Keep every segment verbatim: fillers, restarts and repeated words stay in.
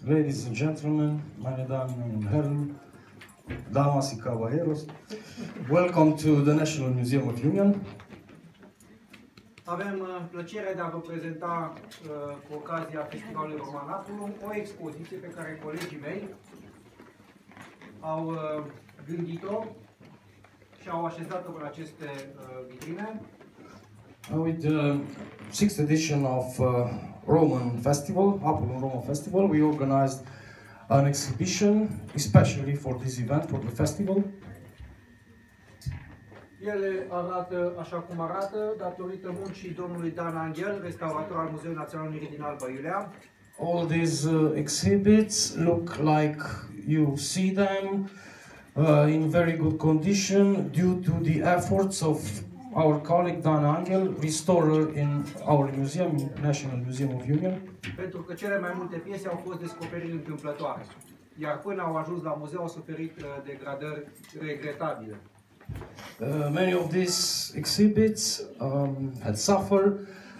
ladies and gentlemen, meine Damen und Herren, damas y caballeros, welcome to the National Museum of Union. Avem uh, plăcerea de a vă prezenta, uh, cu ocazia Festivalului Roman Apulum, o expoziție pe care colegii mei au uh, gândit-o și au așezat-o în aceste uh, vitrine. With the sixth edition of uh, Roman Festival, Apulum Roman Festival, we organized an exhibition especially for this event, for the festival. Ele arată așa cum arată, datorită muncii domnului Dan Angel, restaurator al Muzeului Național Unirii din Alba Iulia. All these uh, exhibits look like you see them uh, in very good condition due to the efforts of our colleague Dan Angel, restorer in our museum, National Museum of Union. Pentru că cele mai multe piese au fost descoperiri întâmplătoare, iar până au ajuns la muzeu au suferit uh, degradări regretabile. Uh, many of these exhibits um, had suffered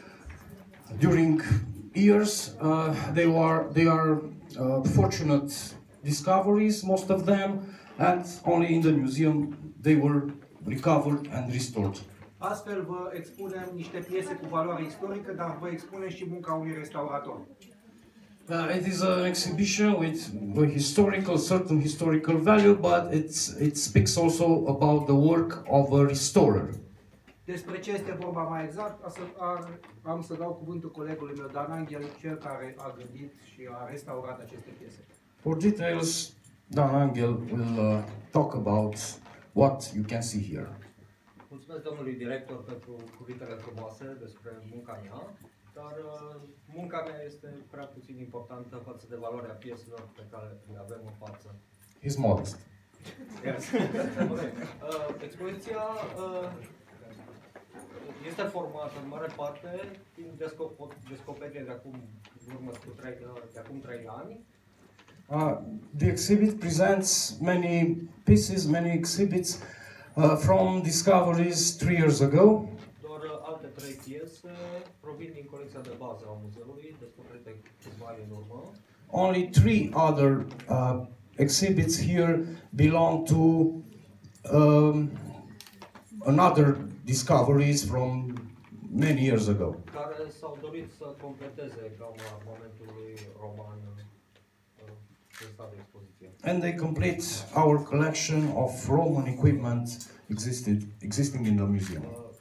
during years. Uh, they were they are uh, fortunate discoveries, most of them, and only in the museum they were recovered and restored. Astfel vă expunem niște piese cu valoare istorică, dar vă expunem și munca unui restaurator. Uh, it is an exhibition with a historical, certain historical value, but it's, it speaks also about the work of a restorer. Despre ce este vorba mai exact, am să dau cuvântul colegului meu, Dan Angel, cel care a gândit și a restaurat aceste piese. For details, Dan Angel will uh, talk about what you can see here. Mulțumesc domnului director pentru cuvintele frumoase despre munca mea, dar uh, munca mea este prea puțin importantă față de valoarea pieselor pe care le avem în față. He's modest. Yes. Okay. uh, expoziția uh, este formată în mare parte din descoperire de acum, în urmă cu trei, de acum trei ani. Uh, the exhibit presents many pieces, many exhibits uh, from discoveries three years ago. Doar alte trei piese provin din colecția de bază a muzeului, descoperite câțiva ani în urmă. Only three other uh, exhibits here belong to um, another discoveries from many years ago. Care s-au dorit să completeze gauma momentului roman în stat de expoziție. And they complete our collection of Roman equipment existed, existing in the museum.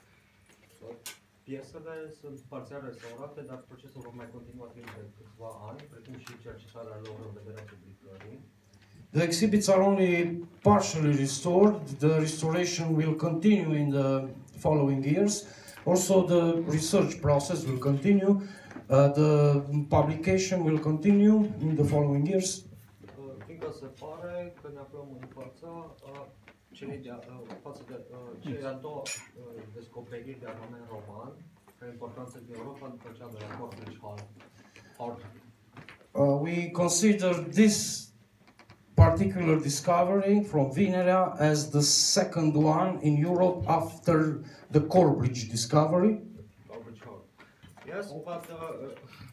Piesele sunt parțial restaurate, dar procesul va mai continua timp de câțiva ani, precum și cercetarea lor în vederea publicării. The exhibits are only partially restored. The restoration will continue in the following years. Also, the research process will continue. Uh, the publication will continue in the following years. Fiindcă se pare că ne aflăm în fața celei de față de cele de-a doua descoperiri de armament roman, ca importanță din Europa după cea de la Corbridge Hart. Uh, we consider this particular discovery from Vinerea as the second one in Europe after the Corbridge discovery. Corbridge Hart. Yes, but uh,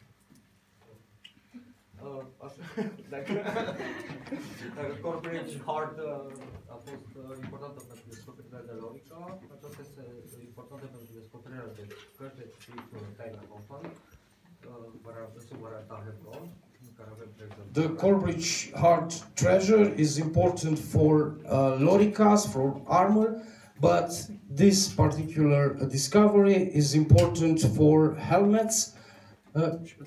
uh, dacă, dacă Corbridge Hart uh, a fost uh, importantă pentru descoperirea de logică, aceasta este importantă pentru descoperirea de cărți de tip Taylor Company, sub varianta Hebron. The Corbridge Hart treasure is important for uh, loricas, for armor, but this particular uh, discovery is important for helmets. Uh,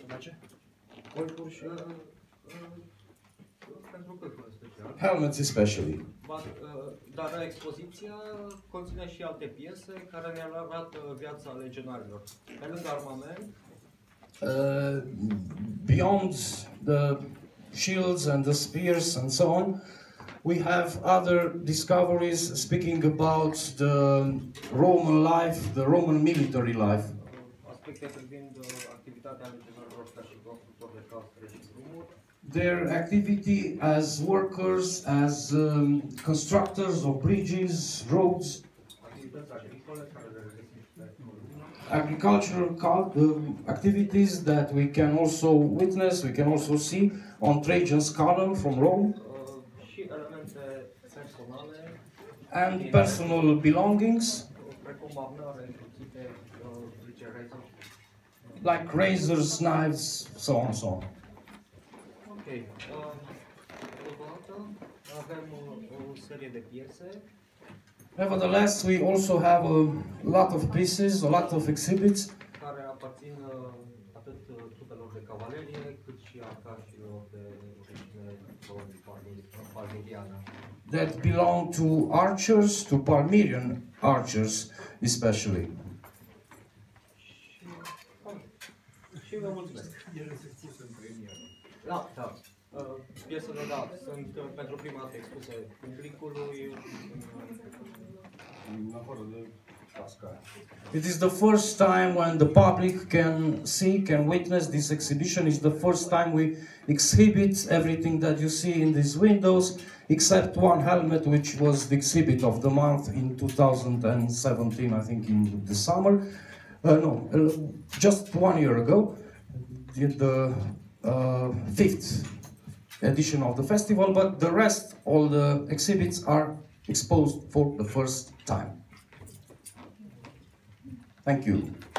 helmets especially. Dar expoziția conține și alte piese care ne arată viața legionarilor. Pe lângă armament, Uh, beyond the shields and the spears and so on, we have other discoveries speaking about the Roman life, the Roman military life. Their activity as workers, as um, constructors of bridges, roads, agricultural uh, activities that we can also witness, we can also see on Trajan's column from Rome, uh, și elemente personale, and personal belongings, precum armare, cuțite, uh, tricereze. like razors, knives, so on and so on. Ok. Uh, Totodată avem uh, o serie de piese. Nevertheless, we also have a lot of pieces, a lot of exhibits Care aparțin uh, atât uh, trupelor de cavalerie, cât și arcașilor de origine palmiriană. that belong to archers, to Palmyrian archers especially. Și vă mulțumesc. Da, da. Uh, piesele, da, sunt uh, pentru prima dată expuse publicului. It is the first time when the public can see, can witness this exhibition. It's the first time we exhibit everything that you see in these windows, except one helmet, which was the exhibit of the month in two thousand seventeen, I think in the summer. Uh, no, uh, just one year ago, the, the uh, fifth edition of the festival, but the rest, all the exhibits are exposed for the first time. Thank you.